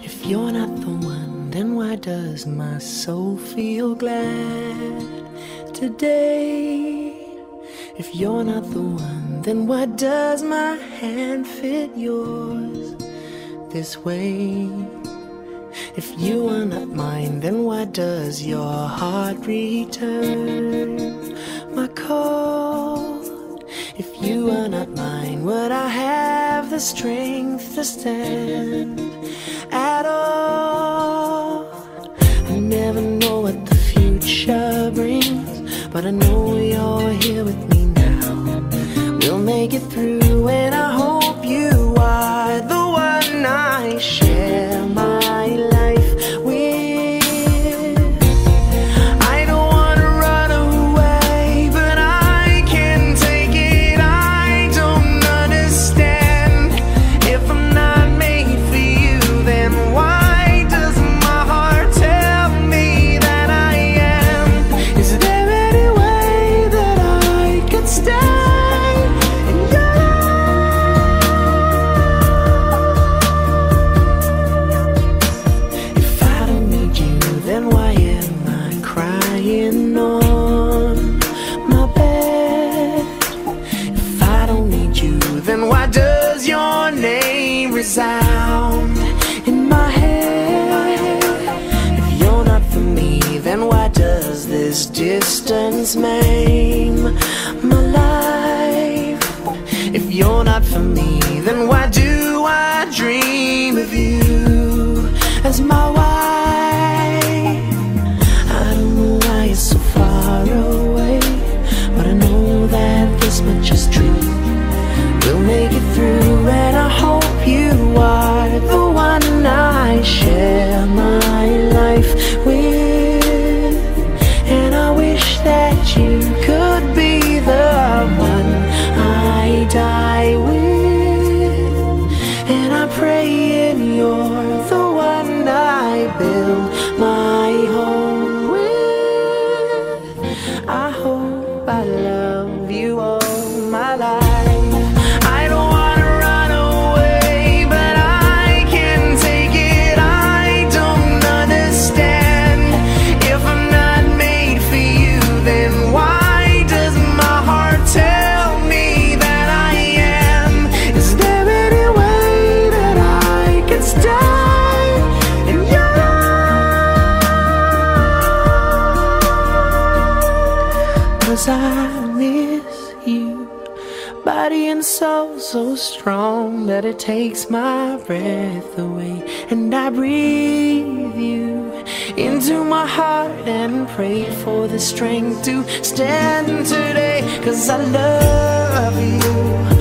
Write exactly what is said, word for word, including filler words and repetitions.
If you're not the one, then why does my soul feel glad today? If you're not the one, then why does my hand fit yours this way? If you are not mine, then why does your heart return my call? If you are not mine, would I have the strength to stand at all? I never know what the future brings, but I know you're here with me now. We'll make it through, and I hope you are the one I share my life with. I don't wanna run away, but I can't take it. I don't understand. If I'm not made for you, then why does my heart tell me that I am? Is there any way that I could stay in your life? If I don't need you, then why am I crying on my bed? If I don't need you, then why does your name resound in my head? If you're not for me, then why does this distance maim my life? If you're not for me, then why do I dream of you as my wife? I don't know why you're so far away, but I know that this much is true. We'll make it through, and I hope you are the one I share my life with. And I wish that you could be the one I die with. And I pray and you're the one I build my home with. I hope I love you all my life. I don't wanna run away, but I can't take it. I don't understand. If I'm not made for you, then why does my heart tell me that I am? Is there any way that I could stay in your life? 'Cause I miss you, body and soul so strong that it takes my breath away. And I breathe you into my heart and pray for the strength to stand today. 'Cause I love you.